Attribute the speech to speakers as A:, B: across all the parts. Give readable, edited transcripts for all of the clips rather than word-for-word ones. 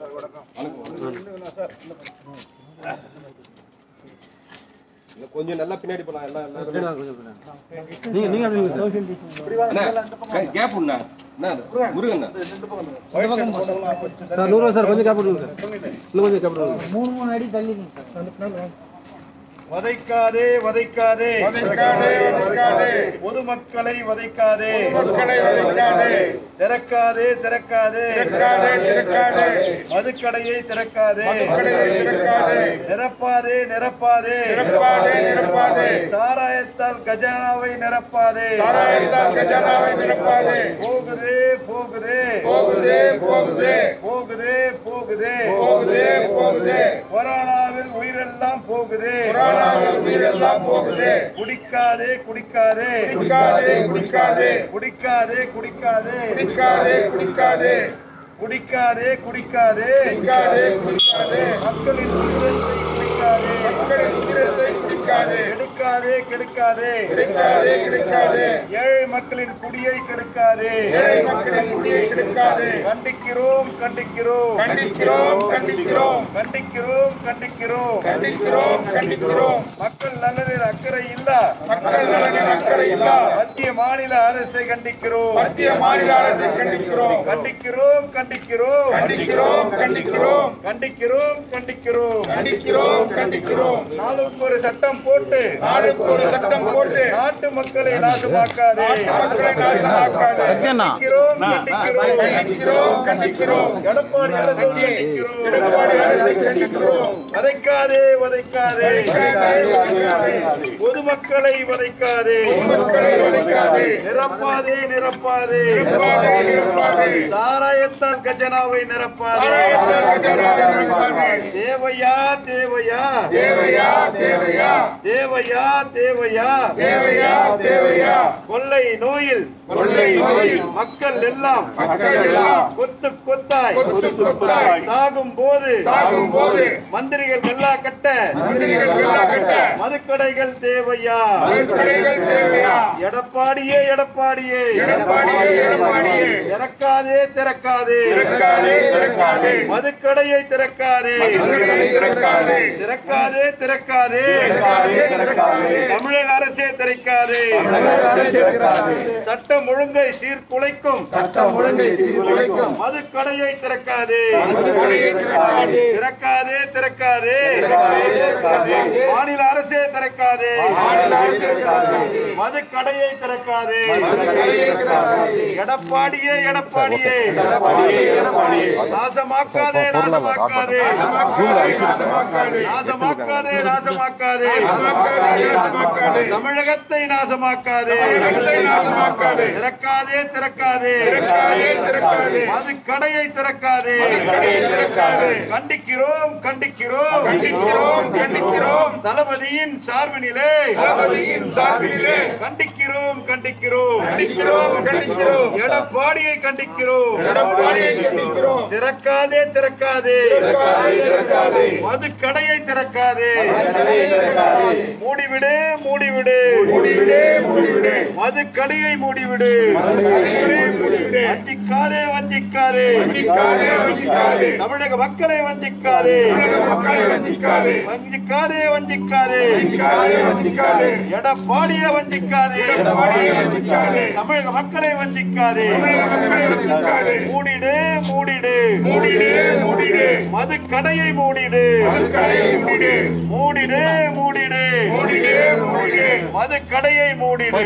A: கொஞ்சம் நல்லா பின்னாடி போலாம் எல்லாம் கேப் உண்ணா முருகன்
B: சார் 100 சார் கொஞ்சம் கேப் விடுங்க சார் இன்னும் கொஞ்சம் கேப் விடுங்க
C: 3 அடி தள்ளி சார்
D: வதைக்காதே வதைக்காதே பொதுமக்களை வதைக்காதே திறக்காதே திறக்காதே மதுக்கடையை திறக்காதே நிரப்பாதே நிரப்பாதே சாராயத்தால் கஜானாவை நிரப்பாதே போகுதே போகுதே போகுதே போகுதே கொரோனாவில் உயிரெல்லாம் போகுதே குடிக்காதே குடிக்காதே குடிக்காதே குடிக்காதே குடிக்காதே குடிக்காதே குடிக்காதே குடிக்காதே குடிக்காதே குடிக்காதே குடிக்காதே மக்களின் உயிரை குடிக்காதே கெடுக்காதே கெடுக்காதே கெடுக்காதே கெடுக்காதே ஏழை மக்களின் குடியை கெடுக்காதே ஏழை மக்களின் குடியை கெடுக்காதே கண்டிக்கிறோம் கண்டிக்கிறோம் கண்டிக்கிறோம் கண்டிக்கிறோம் கண்டிக்கிறோம் கண்டிக்கிறோம் கண்டிக்கிறோம் கண்டிக்கிறோம் மக்கள் நலனில் அக்கறை இல்ல மக்கள் நலனில் அக்கறை இல்ல மத்திய மாநில அரசை கண்டிக்கிறோம் மத்திய மாநில அரசை கண்டிக்கிறோம் கண்டிக்கிறோம் கண்டிக்கிறோம் கண்டிக்கிறோம் கண்டிக்கிறோம் கண்டிக்கிறோம் கண்டிக்கிறோம் கண்டிக்கிறோம் கண்டிக்கிறோம் நாளுக்கு ஒரு சட்டம் போட்டு நாட்டு மக்களை நாசமாக்காதே எடப்பாடி அரசை கண்டிக்கிறோம் வதைக்காதே வதைக்காதே பொதுமக்களை வதைக்காதே நிரப்பாதே நிரப்பாதே சாராயத்தால் கஜனாவை நிரப்பாதே தேவையா தேவையா தேவையா தேவையா தேவையா தேவையா தேவையா தேவையா கொள்ளை நோயில் மக்கள் எல்லாம் கொத்து கொத்தாய் சாகும் போது மந்திரிகள் வெள்ளா கட்ட மதுக்கடைகள் தேவையா எடப்பாடியே எடப்பாடியே திறக்காதே திறக்காதே மதுக்கடையை திறக்காதே திறக்காதே திறக்காதே தமிழக அரசே திறக்காதே சட்டம் ஒழுங்கை சீர்குலைக்கும் மதுக்கடையை திறக்காதே திறக்காதே திறக்காதே மாநில அரசே திறக்காதே மதுக்கடையை திறக்காதே எடப்பாடியே எடப்பாடியே நாசமாக்காதே நாசமாக்காதே நாசமாக்காதே நாசமாக்காதே தமிழகத்தை நாசமாக்காதே திறக்காதே திறக்காதே மதுக்கடையை திறக்காதே கண்டிக்கிறோம் கண்டிக்கிறோம் கண்டிக்கிறோம் தளபதியின் சார்பினிலே கண்டிக்கிறோம் கண்டிக்கிறோம் எடப்பாடியை கண்டிக்கிறோம் திறக்காதே திறக்காதே மதுக்கடையை திறக்காதே மூடிவிடு மூடிவிடு மதுக்கடையை மூடிவிடு வஞ்சிக்காதே வஞ்சிக்காதே தமிழக மக்களை வஞ்சிக்காதே வஞ்சிக்காதே வஞ்சிக்காதே எடப்பாடியை வஞ்சிக்காதே தமிழக மக்களை வஞ்சிக்காதே மூடிடு மூடிடு மதுக்கடையை மூடிடு மூடிடு மூடிடு மதுக்கடையை மூடிடு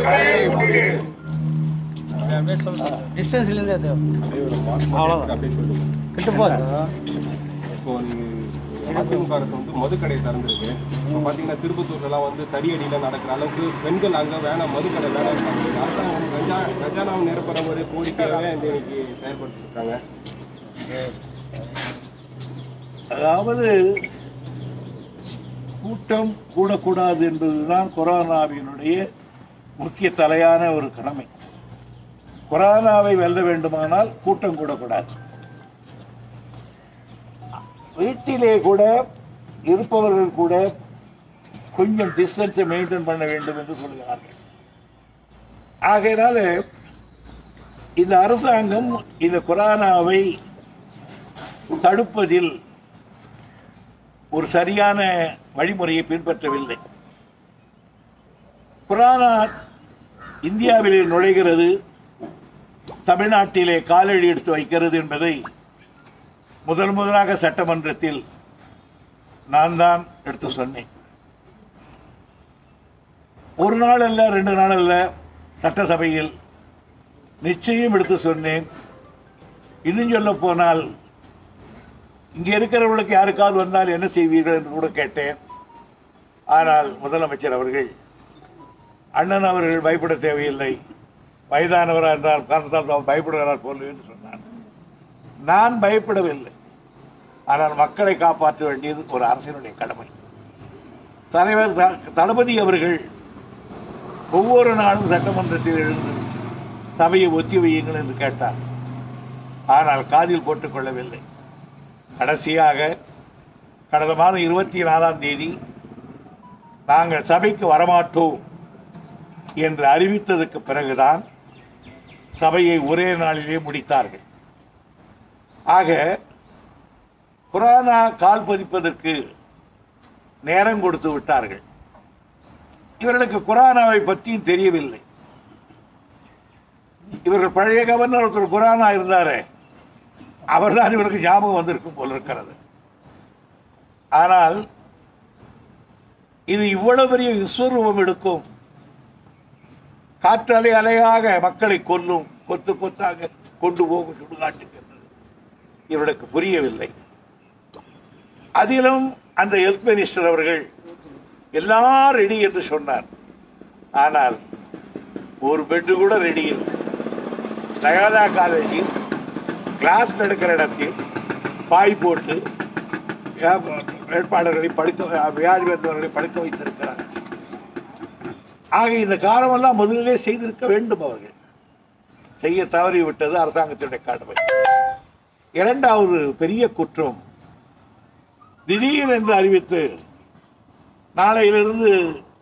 C: டிஸ்டன்ஸ்ல இருந்து அவ்வளவுதான் கிட்ட போகுது.
A: இப்போ அதிமுக அரசு வந்து மதுக்கடை திறந்துருக்கு. இப்போ பார்த்தீங்கன்னா திருப்பத்தூர்லாம் வந்து தடியடியில் நடக்கிற அளவுக்கு பெண்கள் அங்கே வேணாம் மதுக்கடை வேணாம் அரசாங்கம் கஜானாவை நிரப்புற ஒரு கோரிக்கையாகவே இன்னைக்கு செயல்படுத்திருக்காங்க.
E: அதாவது கூட்டம் கூடக்கூடாது என்பதுதான் கொரோனாவினுடைய முக்கிய தலையான ஒரு கடமை. கொரோனாவை வெல்ல வேண்டுமானால் கூட்டம் கூடக்கூடாது. வீட்டிலே கூட இருப்பவர்கள் கூட கொஞ்சம் டிஸ்டன்ஸை மெயின்டைன் பண்ண வேண்டும் என்று சொல்கிறார்கள். ஆகையினால இந்த அரசாங்கம் இந்த கொரோனாவை தடுப்பதில் ஒரு சரியான வழிமுறையை பின்பற்றவில்லை. கொரோனா இந்தியாவிலே நுழைகிறது, தமிழ்நாட்டிலே காலடி எடுத்து வைக்கிறது என்பதை முதலாக சட்டமன்றத்தில் நான் தான் எடுத்து சொன்னேன். ஒரு நாள் அல்ல, 2 நாள் அல்ல, சட்டசபையில் நிச்சயம் எடுத்து சொன்னேன். இன்னும் சொல்ல போனால் இங்கே இருக்கிறவர்களுக்கு யாருக்காவது வந்தால் என்ன செய்வீர்கள் என்று கூட கேட்டேன். ஆனால் முதலமைச்சர் அவர்கள், அண்ணன் அவர்கள் பயப்பட தேவையில்லை, வயதானவரா என்றால் காரணத்தால் பயப்படுகிறார் போல என்று சொன்னார். நான் பயப்படவில்லை. ஆனால் மக்களை காப்பாற்ற வேண்டியது ஒரு அரசினுடைய கடமை. தலைவர் தளபதி அவர்கள் ஒவ்வொரு நாளும் சட்டமன்றத்தில் எழுந்து சபையை ஒத்தி வையுங்கள் என்று கேட்டார். ஆனால் காதில் போட்டுக் கொள்ளவில்லை. கடைசியாக கடந்த மாதம் 24ஆம் தேதி நாங்கள் சபைக்கு வரமாட்டோம் என்று அறிவித்ததற்கு பிறகுதான் சபையை ஒரே நாளிலே முடித்தார்கள். ஆக கொரோனா கால் பதிப்பதற்கு நேரம் கொடுத்து விட்டார்கள். இவர்களுக்கு கொரோனாவை பற்றியும் தெரியவில்லை. இவர்கள் பழைய கவர்னர் ஒருத்தர் கொரோனா இருந்தாரே, அவர்தான் இவருக்கு ஞாபகம் வந்திருக்கும் போல இருக்கிறது. ஆனால் இது இவ்வளவு பெரிய விஸ்வரூபம் எடுக்கும், காற்றலை அலையாக மக்களை கொல்லும், கொத்து கொத்தாக கொண்டு போகும் சுடுகாட்டுக்கு இவர்களுக்கு புரியவில்லை. அதிலும் அந்த ஹெல்த் மினிஸ்டர் அவர்கள் எல்லாம் ரெடி என்று சொன்னார். ஆனால் ஒரு பெட்டு கூட ரெடி இல்லை. நயாதா காலேஜில் கிளாஸ் நடக்கிற இடத்தில் பாய் போட்டு வேட்பாளர்களை வியாதி வந்தவர்களை படுக்க வைத்திருக்கிறார். ஆக இந்த காலமெல்லாம் முதலிலே செய்திருக்க வேண்டும். அவர்கள் செய்ய தவறிவிட்டது அரசாங்கத்தினுடைய கடமை. இரண்டாவது பெரிய குற்றம், திடீர் என்று அறிவித்து நாளையிலிருந்து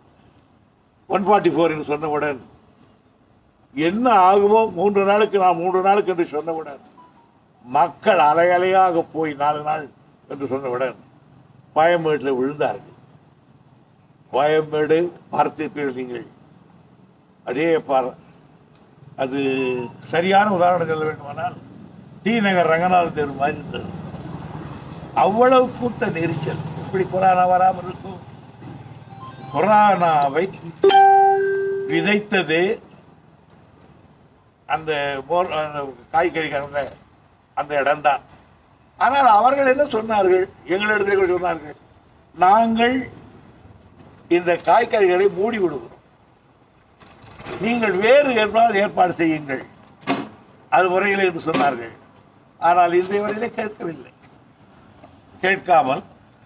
E: 144 என்று சொன்னவுடன் என்ன ஆகுமோ 3 நாளுக்கு நான் 3 நாளுக்கு என்று சொன்னவுடன் மக்கள் அலை அலையாக போய் 4 நாள் என்று சொன்னவுடன் கோயம்பேட்டில் விழுந்தார்கள். கோயம்பேடு பார்த்திருப்பீர்கள் நீங்கள். அதே அது சரியான உதாரணம் சொல்ல வேண்டுமானால் டி நகர் ரங்கநாதன் தேர்வு மாதிரி இருந்தது. அவ்வளவு கூட்ட நெரிச்சல். எப்படி கொரோனா வராமல் இருக்கும்? கொரோனாவை விதைத்தது அந்த காய்கறி கலந்த அந்த இடம்தான். ஆனால் அவர்கள் என்ன சொன்னார்கள்? எங்களிடத்தில் சொன்னார்கள், நாங்கள் இந்த காய்கறிகளை மூடி விடுவோம், நீங்கள் வேறு ஏற்பாடு செய்யுங்கள், அது முறையில் என்று சொன்னார்கள். ஆனால் இந்த வரையிலே கேட்கவில்லை. கேட்காமல்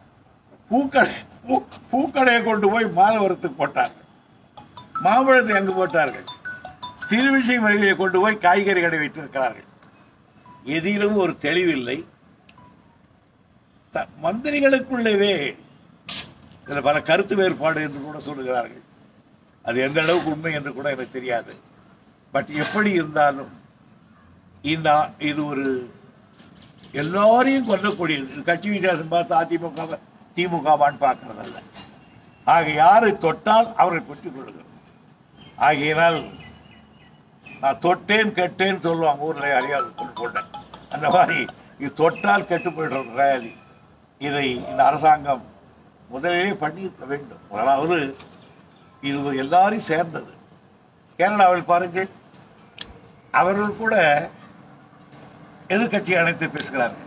E: பூக்கடையை கொண்டு போய் மாதவரத்துக்கு போட்டார்கள், மாம்பழத்தை அங்கு போட்டார்கள், திருவிசை மலையை கொண்டு போய் காய்கறி கடை வைத்திருக்கிறார்கள். எதிலும் ஒரு தெளிவில்லை. மந்திரிகளுக்குள்ளவே பல கருத்து வேறுபாடு என்று கூட சொல்லுகிறார்கள். அது எந்த அளவுக்கு உண்மை என்று கூட எனக்கு தெரியாது. பட் எப்படி இருந்தாலும் இது ஒரு எல்லாரையும் கொல்லக்கூடியது. கட்சி வித்தியாசம் பார்த்து அதிமுக திமுகவான்னு பார்க்கறதல்ல. ஆக யாரை தொட்டால் அவரை பெற்றுக் கொள்ளுங்கள். ஆகையினால் நான் தொட்டேன் கெட்டேன்னு சொல்லுவாங்க ஊரில், அறியாது கொண்டேன். அந்த மாதிரி இது தொட்டால் கெட்டு போயிடுற ரயாதி. இதை இந்த அரசாங்கம் முதலிலே பண்ணியிருக்க வேண்டும். அதாவது இது எல்லாரையும் சேர்ந்தது. கேரளாவில் பாருங்கள், அவர்கள் கூட எதிர்கட்சி அணைத்து பேசுகிறார்கள்.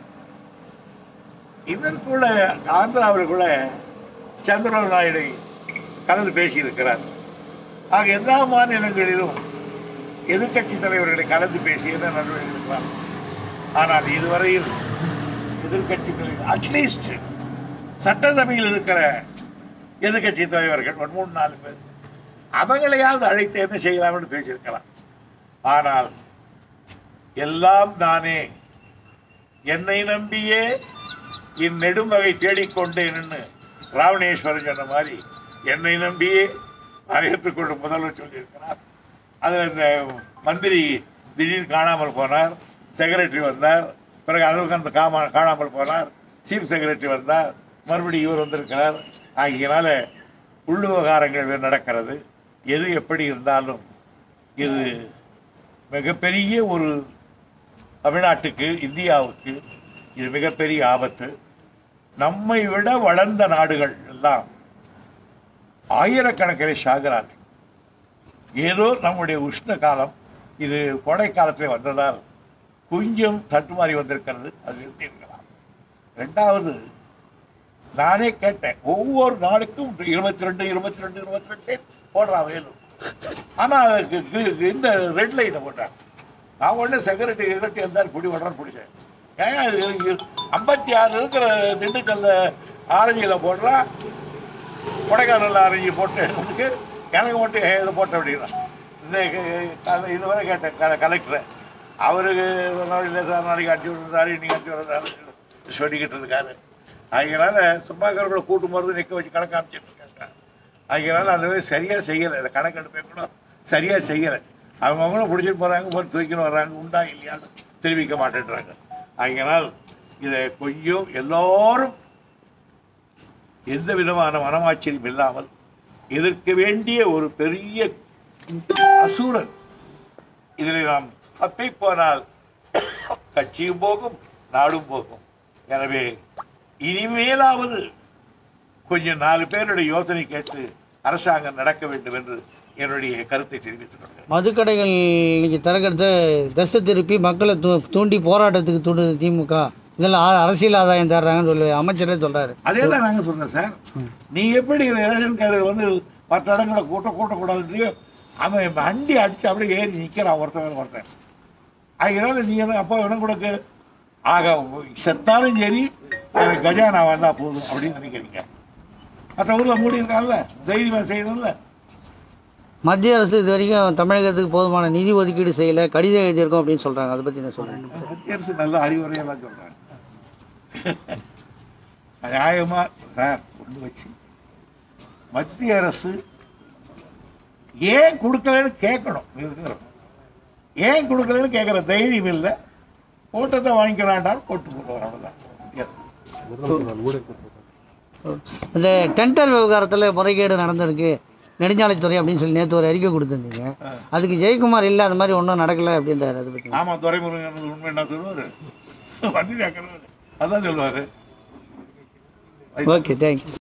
E: இவர் கூட ஆந்திராவில் கூட சந்திரபாபு நாயுடு கலந்து பேசியிருக்கிறார். ஆக எல்லா மாநிலங்களிலும் எதிர்கட்சி தலைவர்களை கலந்து பேசி என்ன நடவடிக்கை எடுக்கலாம். ஆனால் இதுவரையில் எதிர்கட்சிகளில் அட்லீஸ்ட் சட்டசபையில் இருக்கிற எதிர்கட்சி தலைவர்கள் 3-4 பேர் அவங்களையாவது அழைத்து என்ன செய்யலாம் என்று பேசியிருக்கலாம். ஆனால் எல்லாம் நானே, என்னை நம்பியே இந்நெடும் வகை தேடிக்கொண்டேன்னு ராவணேஸ்வரன் சொன்ன மாதிரி என்னை நம்பியே அழைத்துக்கொண்டு முதல்வர் சொல்லியிருக்கிறார். அதில் இந்த மந்திரி திடீர்னு காணாமல் போனார், செக்ரட்டரி வந்தார், பிறகு அலுவலகம் காணாமல் போனார். சீஃப் செக்ரட்டரி வந்தார், மறுபடியும் இவர் வந்திருக்கிறார். ஆகியனால உள் விவகாரங்கள் நடக்கிறது. எது எப்படி இருந்தாலும் இது மிகப்பெரிய ஒரு தமிழ்நாட்டுக்கு, இந்தியாவுக்கு இது மிகப்பெரிய ஆபத்து. நம்மை விட வளர்ந்த நாடுகள் எல்லாம் ஆயிரக்கணக்கில் சாகிறார்கள். ஏதோ நம்முடைய உஷ்ண காலம் இது கோடை காலத்தில் வந்ததால் கொஞ்சம் தட்டுமாறி வந்திருக்கிறது. அது நிறுத்தியிருக்கலாம். ரெண்டாவது, நானே கேட்டேன், ஒவ்வொரு நாளுக்கும் 22 போடுறான் வேலு. ஆனால் அதுக்கு இந்த ரெட் லைட்டை போட்டான். நான் உடனே செக்ரட்டரி இருந்தாலும் பிடி விடுறான்னு பிடிச்சேன். ஏன் 56 இருக்கிற திண்டுக்கல்ல ஆரஞ்சியில் போடுறான், கொடைக்கானலில் ஆரஞ்சு போட்டு எனக்கு மட்டும் இதை போட்ட அப்படின்னா. இதுவரை கேட்டேன் கலெக்டரை. அவருக்கு இல்லை சார், நாளைக்கு அடிச்சு விடுறாரு, இன்னைக்கு அடிச்சு விடுறாரு சொல்லிக்கிட்டு இருக்காரு. அதனால சும்மாக்காரர்களை கூட்டும் போகிறது நிற்க வச்சு கணக்கு அமைச்சிட்டு இருக்காங்க. அதனால அந்த மாதிரி சரியாக செய்யலை. இந்த கணக்கெடுப்பை கூட சரியாக செய்யலை. அவங்கவுங்களும் பிடிச்சிட்டு போகிறாங்க, போட்டு தூக்கின்னு வர்றாங்க, உண்டா இல்லையான்னு தெரிவிக்க மாட்டேன்றாங்க. அதனால் இதை கொஞ்சம் எல்லோரும் எந்த விதமான மனமாச்சரியம் இல்லாமல் எதிர்க்க வேண்டிய ஒரு பெரிய அசூரன். இதில் நாம் தப்பி போனால் கட்சியும் போகும், நாடும் போகும். எனவே இனிமேலாவது கொஞ்சம் 4 பேருடைய யோசனை கேட்டு அரசாங்கம் நடக்க வேண்டும் என்று என்னுடைய கருத்தை தெரிவித்துக் கொள்கிறேன்.
C: மதுக்கடைகள் இன்னைக்கு திறக்கிறது திசை திருப்பி மக்களை தூண்டி போராட்டத்துக்கு தூண்டுது திமுக. இதெல்லாம் அரசியல் ஆதாயம் தர்றாங்கன்னு சொல்லி அமைச்சரே சொல்றாரு.
E: அதே தான் நாங்கள் சொல்றோம் சார். நீ எப்படி எலெக்ஷன் கார்டு வந்து 10 இடங்களை கூட்டக்கூடாது, அவன் வண்டி அடிச்சு அப்படியே ஏறி நிற்கிறான் ஒருத்தன். அதனால நீங்க தான் அப்பா இடம் கொடுக்க ஆக செத்தாலும் சரி கஜானா வந்தா போதும் அப்படின்னு நினைக்கிறீங்க. மற்ற ஊர்ல மூடி இருக்காங்கல்ல, தைரியமா செய்யணும்ல.
C: மத்திய அரசு இது வரைக்கும் தமிழகத்துக்கு போதுமான நிதி ஒதுக்கீடு செய்யல, கடிதம் எழுதியிருக்கோம் அப்படின்னு சொல்றாங்க. அதை பத்தி என்ன சொல்றேன்?
E: மத்திய அரசு நல்ல அறிவுரையெல்லாம் சொல்றாங்க. நியாயமா சார் கொண்டு வச்சு மத்திய அரசு ஏன் கொடுக்கலன்னு கேட்கணும். ஏன் கொடுக்கலன்னு கேட்கிற தைரியம் இல்லை. கூட்டத்தை வாங்கிக்கிறான்டால் போட்டு போடுவார், அவ்வளவுதான்.
C: இந்த டெண்டர் விவகாரத்தில் முறைகேடு நடந்திருக்கு நெடுஞ்சாலைத்துறை அப்படின்னு சொல்லி நேற்று ஒரு அறிக்கை கொடுத்துருந்தீங்க. அதுக்கு ஜெயக்குமார் இல்லை, அது மாதிரி ஒன்றும் நடக்கலை அப்படின்றாரு. அதை பற்றி
E: ஆமா, துரைமுருகன் உண்மை என்ன சொல்லுவாரு, வண்டி அதான் சொல்லுவாரு.
C: Okay, thanks.